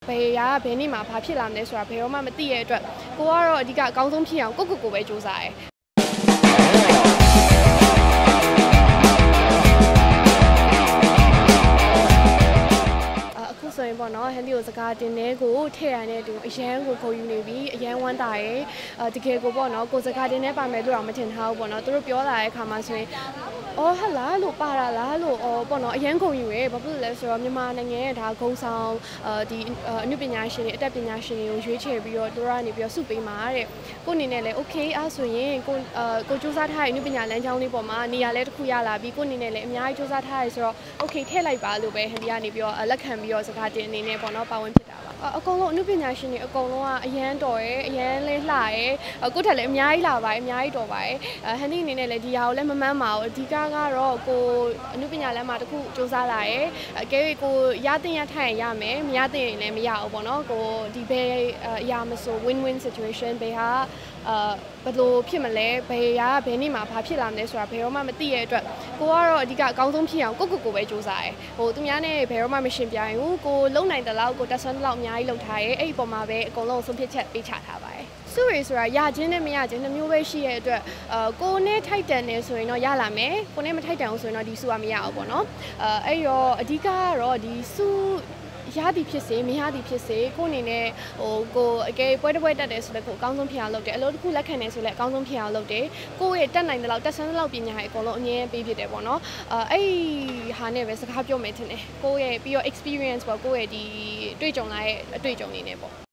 ဘယ်နေ့မှာဘာဖြစ်လာမလဲဆိုတာဘယ်တော့မှမသိရတဲ့အတွက်ကိုကတော့အဓိကအကောင်းဆုံးဖြစ်အောင်ကိုပဲစူးစမ်းတယ်ဆိုရင်ပေါ့နော်ဟန်ဒီကိုစကားတင်တဲ့ကိုထည့်ရတဲ့သူအရန်ကိုခုံယူနေပြီအရန်ဝမ်းတာရယ်တကယ်ကိုပေါ့နော်ကိုစကားတင်တဲ့ပါမယ်လို့တော့မထင်ထားဘူးပေါ့နော်သူတို့ပြောလာတဲ့အခါမှာဆိုရင်အော်ဟလာလို့ပါတာလားလို့ပေါ့နော်အရန်ခုံယူရယ်ဘာဖြစ်လို့လဲဆိုတော့မြန်မာနိုင်ငံရဲ့ဒါဂုံဆောင်ဒီအနုပညာရှင်တွေအတတ်ပညာရှင်တွေကိုရွေးချယ်ပြီးတော့သူတို့ကနေပြီးတော့စုပေးမှာတဲ့ကိုအနေနဲ့လည်း okay အားဆိုရင်ကိုစူးစမ်းထားတဲ့အနုပညာလမ်းကြောင်းလေးပေါ်မှာနေရာလဲတစ်ခုရလာပြီးကိုအနေနဲ့လည်းအများကြီးစူးစမ်းထားရဆိုတော့ okay ထည့်လိုက်ပါလို့ပဲဟန်ဒီကနေပြီးတော့လက်ခံပြီးတော့စကားတင်အနေနဲ့ပေါ့နော်ပါဝင်ဖြစ်တာပါအကုန်လုံးအနုပညာရှင်တွေအကုန်လုံးကအရန်တော်ရယ်အရန်လေးလှရယ်ကိုထက်လည်းအများကြီးလာပါတယ်အများကြီးတော်ပါတယ်ဟန်ဒီအနေနဲ့လည်းဒီဟာကိုလည်းမမှန်းပါဘူးအဓိကကတော့ကိုအနုပညာလမ်းမှာတစ်ခုစူးစမ်းလာရယ်အကဲကိုရတဲ့ရထိုင်ရမယ်မရတဲ့ရင်လည်းမရဘူးပေါ့နော်ကိုဒီဘယ်အရာမဆို win-win situation ဘယ်ဟာဘယ်လိုဖြစ်မလဲဘယ်နေ့မှာဘာဖြစ်လာမလဲဆိုတာဘယ်တော့မှမသိရတဲ့အတွက်ကိုကတော့အဓိကအကောင်းဆုံးဖြစ်အောင်ကိုပဲစူးစမ်းတယ်သူများနဲ့ဘယ်တော့မှမရှင်ပြိုင်ဘူးကိုလုံနိုင်တဲ့လောက်ကိုတက်ဆွမ်းတဲ့လောက်အများကြီးလုပ်ထားရဲအဲ့ဒီပုံမှာပဲအကုန်လုံးဆုံးဖြတ်ချက်ပေးချထားပါတယ်စုရည်ဆိုတာရခြင်းနဲ့မရခြင်းနှမျိုးပဲရှိရဲ့အတွက်ကိုနဲ့ထိုက်တန်နေဆိုရင်တော့ရလာမယ်ကိုနဲ့မထိုက်တန်ဘူးဆိုရင်တော့ဒီစုကမရအောင်ပေါ့နော်အဲ့တော့အဓိကကတော့ဒီစုရသည်ဖြစ်စေမရသည်ဖြစ်စေကိုအနေနဲ့ကိုအကယ်ပွဲတစ်ပွဲတက်တယ်ဆိုလည်းကိုအကောင်းဆုံးဖြစ်အောင်လုပ်တယ်အလုပ်တစ်ခုလက်ခံနေဆိုလည်းအကောင်းဆုံးဖြစ်အောင်လုပ်တယ်ကိုရဲ့တက်နိုင်တဲ့လောက်တက်ဆန်းတဲ့လောက်ပညာတွေအကုန်လုံးအငြင်းပေးဖြစ်တယ်ပေါ့နော်အဲ့ဟာနဲ့ပဲစကားပြောမယ်ထင်တယ်ကိုရဲ့ပြီးတော့ experience ပေါ့ကိုရဲ့ဒီတွေ့ကြုံလာရဲ့အတွေ့အကြုံနေနဲ့ပေါ့